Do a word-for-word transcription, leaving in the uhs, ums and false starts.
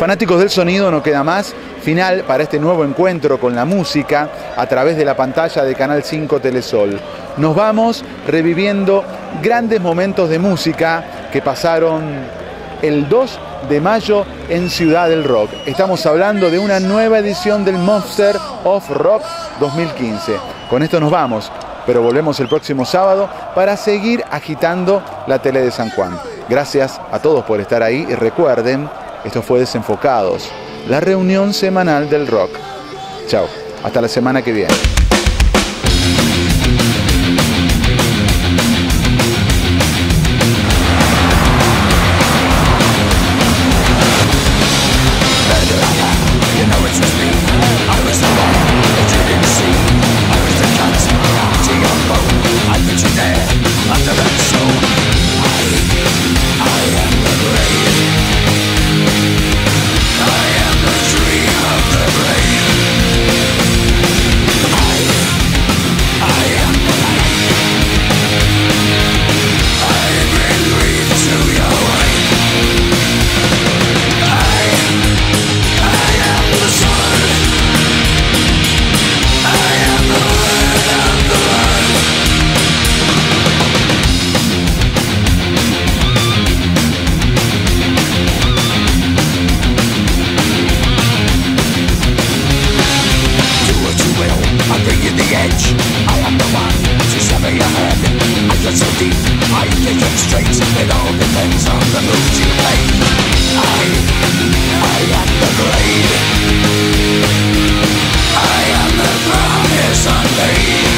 Fanáticos del sonido, no queda más. Final para este nuevo encuentro con la música a través de la pantalla de Canal cinco Telesol. Nos vamos reviviendo grandes momentos de música que pasaron el dos de mayo en Ciudad del Rock. Estamos hablando de una nueva edición del Monster of Rock dos mil quince. Con esto nos vamos, pero volvemos el próximo sábado para seguir agitando la tele de San Juan. Gracias a todos por estar ahí y recuerden, esto fue Desenfocados, la reunión semanal del rock. Chao, hasta la semana que viene. I demonstrate, it all depends on the mood you play. I, I am the blade. I am the promise unmade.